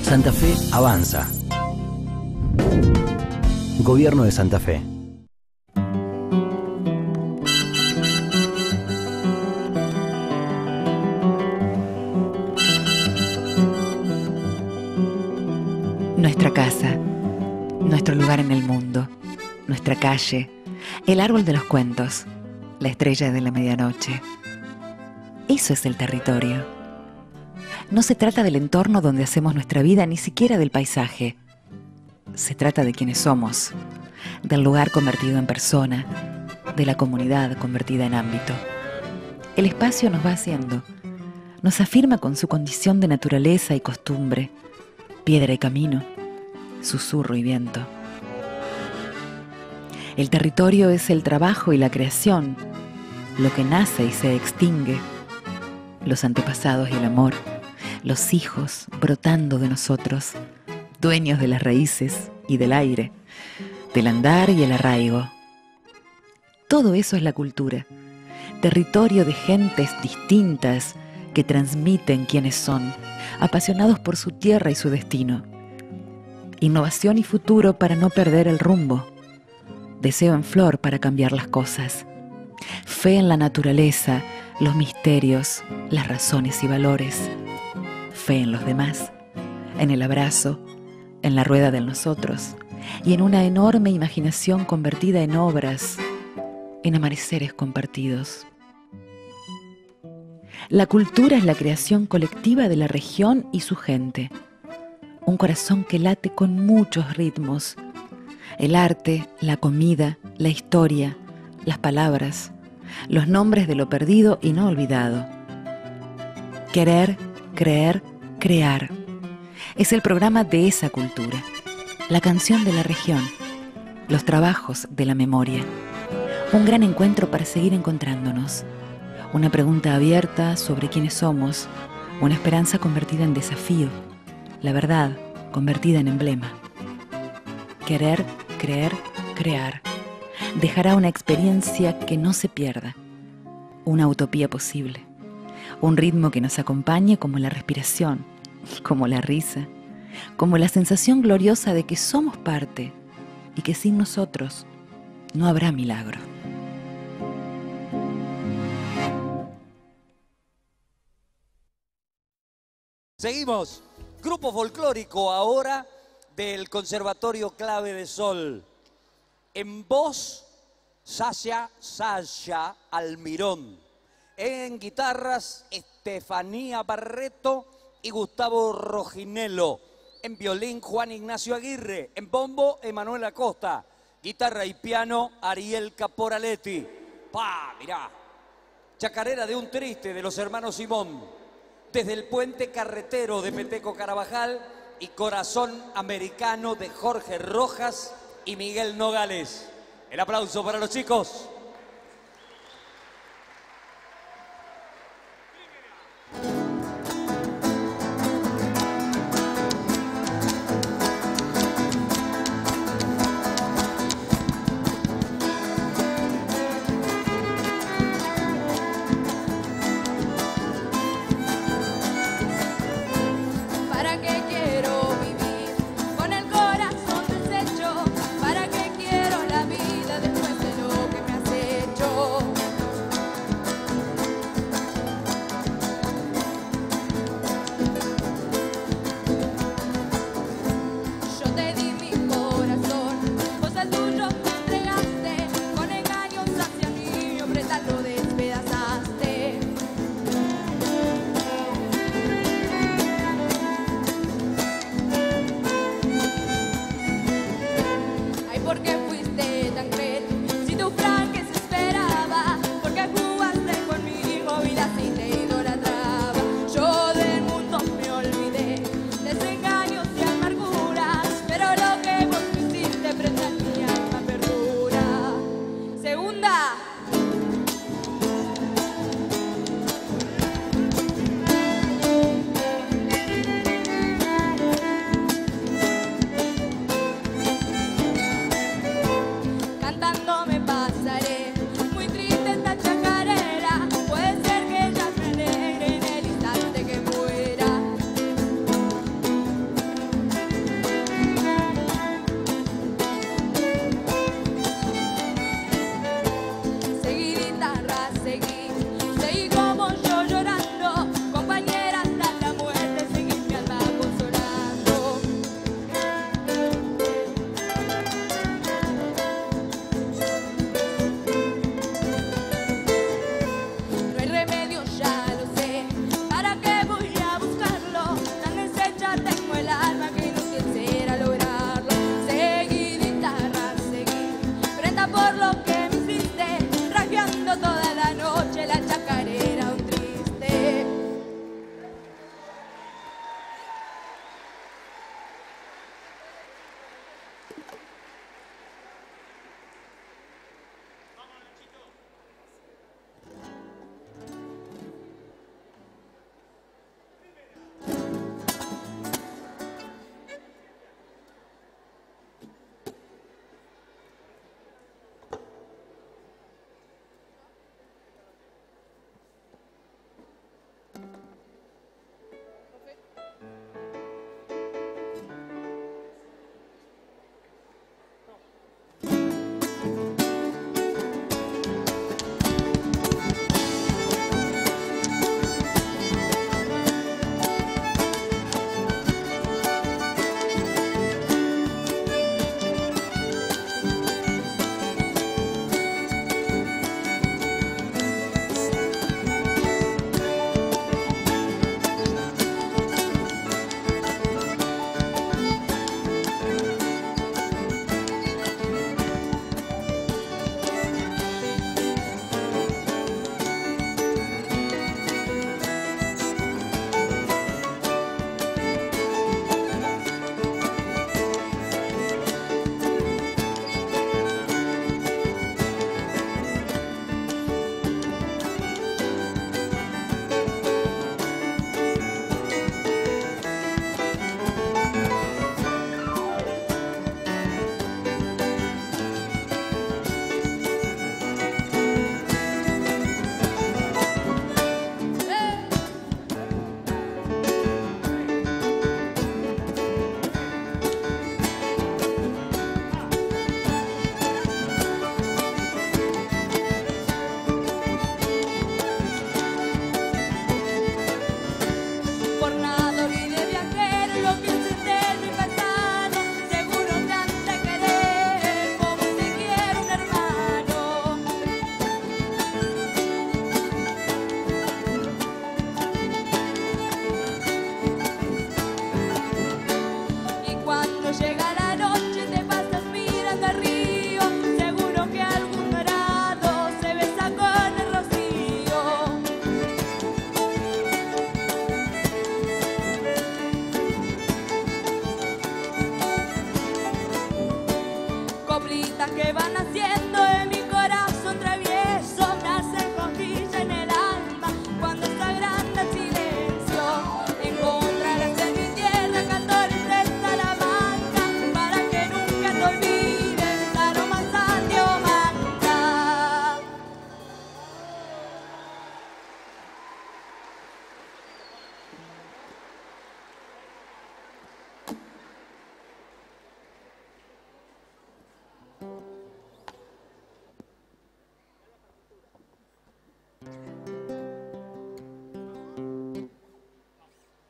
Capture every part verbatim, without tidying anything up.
Santa Fe avanza. Gobierno de Santa Fe. Nuestra casa, nuestro lugar en el mundo, nuestra calle, el árbol de los cuentos, la estrella de la medianoche. Eso es el territorio. No se trata del entorno donde hacemos nuestra vida, ni siquiera del paisaje. Se trata de quienes somos, del lugar convertido en persona, de la comunidad convertida en ámbito. El espacio nos va haciendo, nos afirma con su condición de naturaleza y costumbre, piedra y camino, susurro y viento. El territorio es el trabajo y la creación, lo que nace y se extingue, los antepasados y el amor, los hijos brotando de nosotros, dueños de las raíces y del aire, del andar y el arraigo. Todo eso es la cultura, territorio de gentes distintas que transmiten quiénes son, apasionados por su tierra y su destino. Innovación y futuro para no perder el rumbo. Deseo en flor para cambiar las cosas. Fe en la naturaleza, los misterios, las razones y valores. Fe en los demás, en el abrazo, en la rueda del nosotros y en una enorme imaginación convertida en obras, en amaneceres compartidos. La cultura es la creación colectiva de la región y su gente. Un corazón que late con muchos ritmos. El arte, la comida, la historia, las palabras, los nombres de lo perdido y no olvidado. Querer, creer, crear. Es el programa de esa cultura. La canción de la región. Los trabajos de la memoria. Un gran encuentro para seguir encontrándonos. Una pregunta abierta sobre quiénes somos, una esperanza convertida en desafío, la verdad convertida en emblema. Querer, creer, crear. Dejará una experiencia que no se pierda, una utopía posible, un ritmo que nos acompañe como la respiración, como la risa, como la sensación gloriosa de que somos parte y que sin nosotros no habrá milagro. Seguimos, grupo folclórico ahora del Conservatorio Clave de Sol. En voz, Sasha, Sasha Almirón. En guitarras, Estefanía Barreto y Gustavo Rojinelo. En violín, Juan Ignacio Aguirre. En bombo, Emanuel Acosta. Guitarra y piano, Ariel Caporaletti. ¡Pah! Mirá. Chacarera de un triste de los hermanos Simón. Desde el puente carretero de Peteco Carabajal y Corazón Americano de Jorge Rojas y Miguel Nogales. El aplauso para los chicos. ¿Para qué quiero la vida después de lo que me hace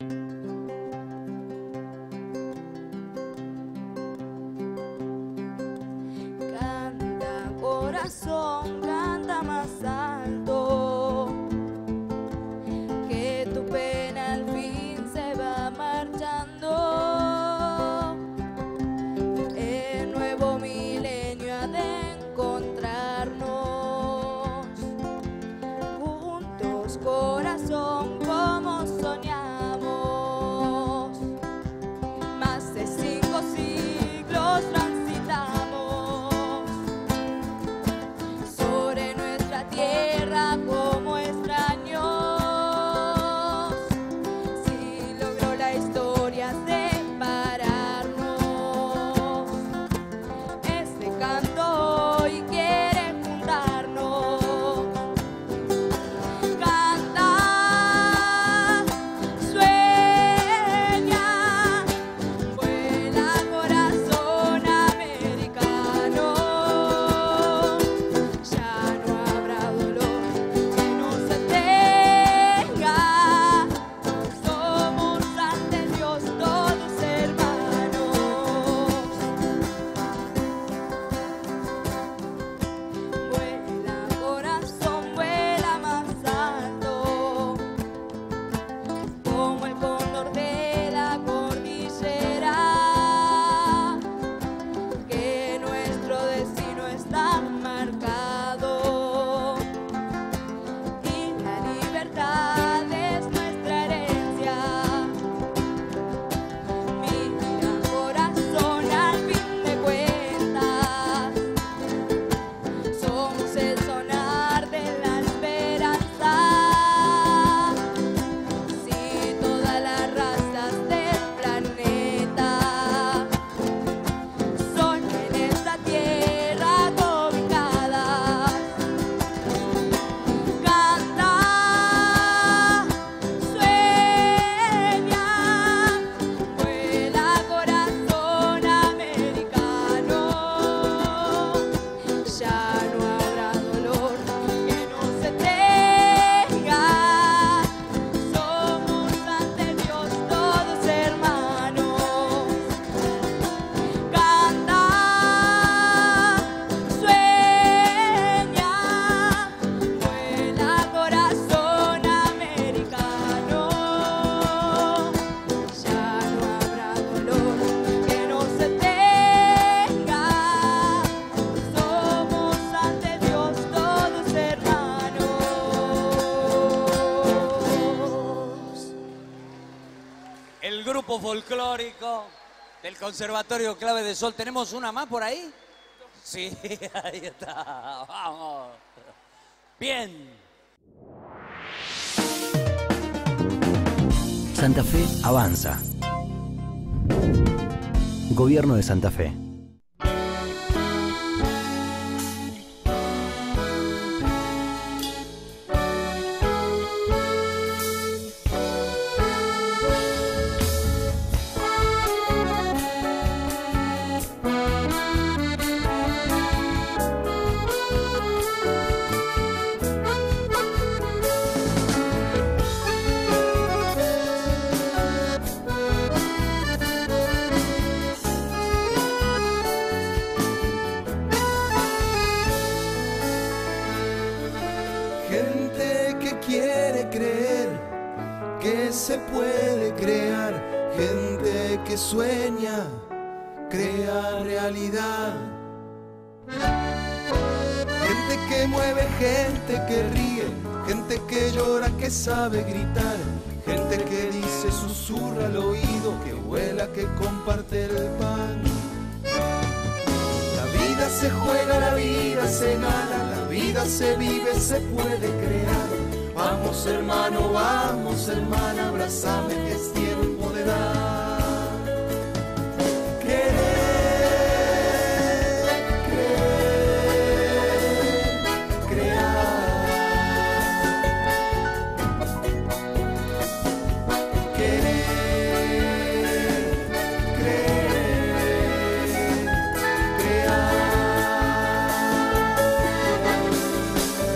Canta, corazón, canta más alto, que tu pena al fin se va marchando. El nuevo milenio ha de encontrarnos juntos, corazón, como soñamos. Más de cinco siglos transitamos sobre nuestra tierra como extraños. Si logró la historia separarnos, este canto hoy quiere juntarnos. Canta, sueña, vuela, corazón americano. Ya no habrá dolor que no se tenga. Somos ante Dios todos hermanos. Vuela, corazón, vuela más alto, como el cóndor de la cordillera, que nuestro destino está marcado y la libertad es nuestra herencia. Mira, corazón, al fin de cuentas, somos el sonar de la esperanza. Si todas las razas del planeta son en esta tierra cobijadas, canta, sueña, vuela, corazón americano. Ya no habrá dolor que no se tenga. Somos ante Dios todos hermanos. Canta, sueña, vuela, corazón americano. Ya no habrá dolor que no se tenga. Somos ante Dios todos hermanos. El grupo folclórico del Conservatorio Clave de Sol. ¿Tenemos una más por ahí? Sí, ahí está. Vamos. Bien. Santa Fe avanza. Gobierno de Santa Fe. Gente que quiere creer que se puede crear, gente que sueña, crea realidad. Gente que mueve, gente que ríe, gente que llora, que sabe gritar, gente que dice, susurra al oído, que vuela, que comparte el pan. La vida se juega, la vida se gana, la vida se vive, se puede crear. Vamos hermano, vamos hermana, abrázame que es tiempo de dar. Querer, creer, crear. Querer, creer, crear.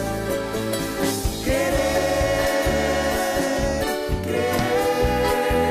Querer, creer.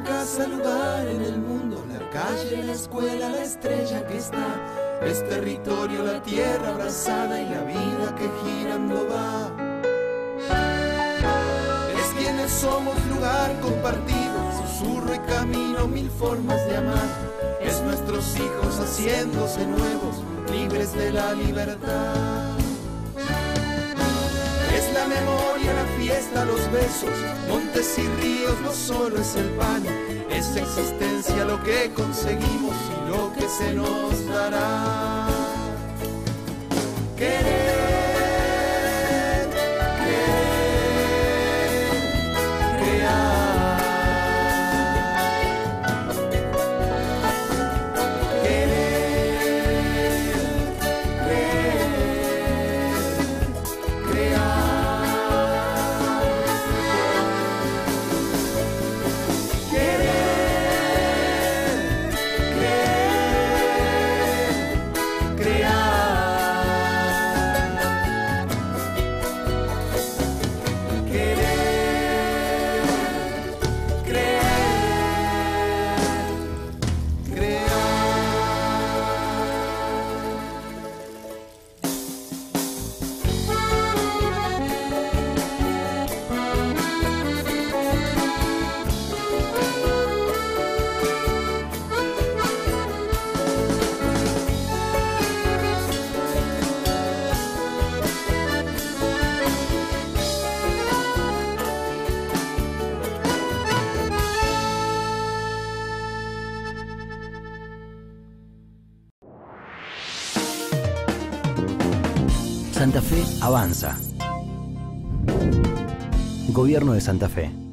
casa, lugar en el mundo, la calle, la escuela, la estrella que está. Es territorio, la tierra abrazada y la vida que girando va. Es quienes somos, lugar compartido, susurro y camino, mil formas de amar. Es nuestros hijos haciéndose nuevos, libres de la libertad. Es la memoria, la fiesta, los besos, montes y ríos, no solo es el pan. Es existencia lo que conseguimos y lo que se nos dará. Querer, creer, crear. Querer, creer, crear. Querer, creer, crear. Querer, creer, crear. Santa Fe avanza. Gobierno de Santa Fe.